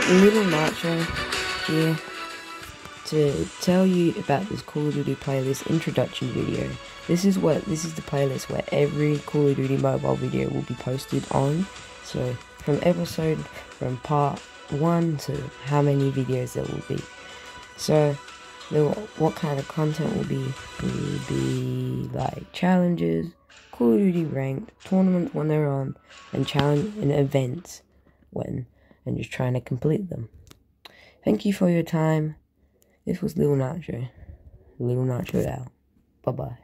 Little Nacho here to tell you about this Call of Duty playlist introduction video. This is the playlist where every Call of Duty mobile video will be posted on. So from part 1 to how many videos there will be. So what kind of content will be like challenges, Call of Duty ranked, tournaments when they're on, and events when, and just trying to complete them. Thank you for your time. This was Little Nacho out. Bye bye.